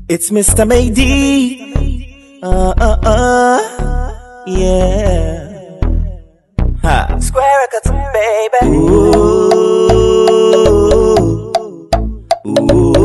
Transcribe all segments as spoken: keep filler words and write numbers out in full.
It's Mister Mady. Uh, uh, uh. Yeah. Ha. Square Records, baby. Ooh. Ooh.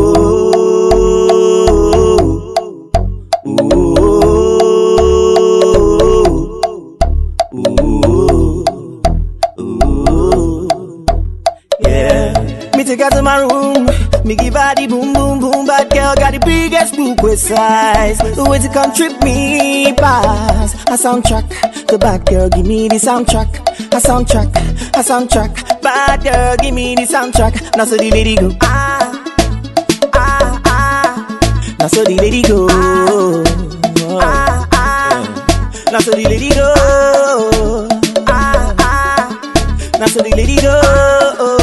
Take her to my room, me give her the boom boom boom. Bad girl got the biggest book with size. The way to come trip me pass. A soundtrack, the bad girl give me the soundtrack. A soundtrack, a soundtrack. Bad girl give me the soundtrack. Now so the lady go ah ah ah. Now so the lady go ah ah. Now so the lady go ah ah. Now so the lady go.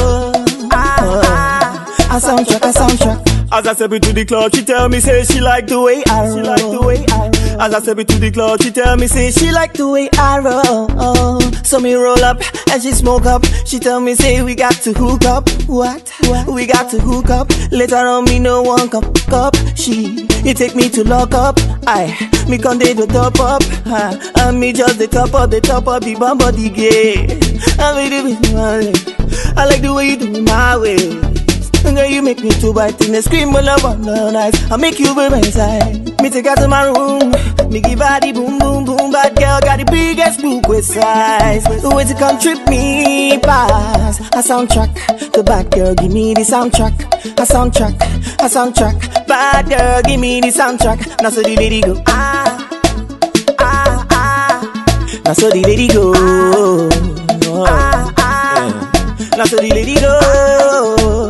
A soundtrack, a soundtrack. As I step into the club, she tell me say she like the way I roll. She like the way I roll. As I step into the club, she tell me say she like the way I roll. So me roll up and she smoke up. She tell me say we got to hook up. What? What? We got to hook up. Later on me no one cup cup. She, you take me to lock up. I, me con dey the top up. Uh, and me just the top up, the top up the bum body gay. I made it my way. I like the way you do it my way. Girl, you make me to bite in the scream when I want no nice. I make you by my side. Me take her to my room, me give her the boom boom boom. Bad girl got the biggest book with size. The way to come trip me pass. A soundtrack, the bad girl give me the soundtrack. A soundtrack, a soundtrack. Bad girl give me the soundtrack. Now so the lady go ah ah ah. Now so the lady go ah ah. Now so the lady go.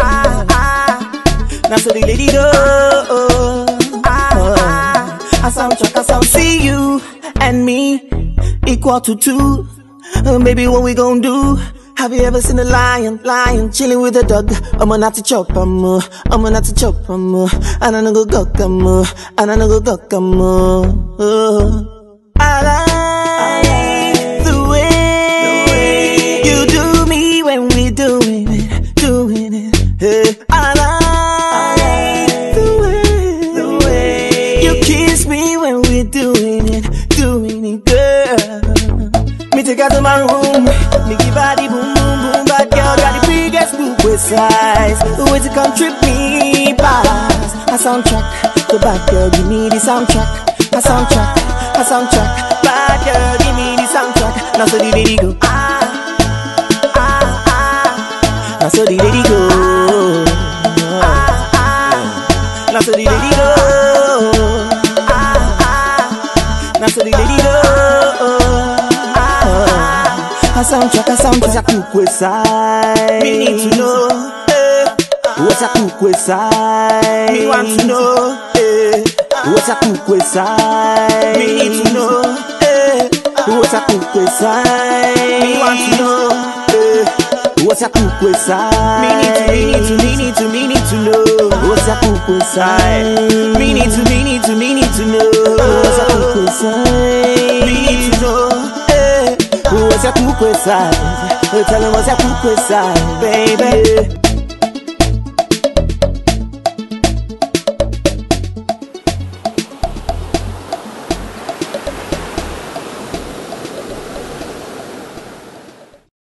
Now so the lady go ah, ah. A soundtrack, a sound. See you and me equal to two. uh, Baby, what we gon' do? Have you ever seen a lion, lion chilling with a dog? I'm not to chop, I'm uh, I'm not to chop, I'm uh, and I no go go come, uh, and I no go go come. uh, I like the way, the way you do me when we doing it, doing it. Hey, I like doing it, doing it, girl. Me take her to my room, me give her the boom boom boom. Bad girl got the biggest book with size. The way to come trip me pass. A soundtrack, the bad girl give me the soundtrack. A soundtrack, a soundtrack. Bad girl give me the soundtrack. Now so the lady go ah ah ah. Now so the lady go ah ah. Now so the lady go. Now so the lady go ah. A soundtrack, a soundtrack. What's a cook with side? Me need to know eh. What's a cook with side? Me want to know eh. What's a cook with side? Me need to know eh. What's a cook with side? Me want to know eh. What's a cook with side? Me need to, me need to, me need to, me need to know what's a cook with side? Me need to, me need to, me need to know what's a cook with side? Me need to know eh. What's a cook with side? Tell them what's a cook with side, baby.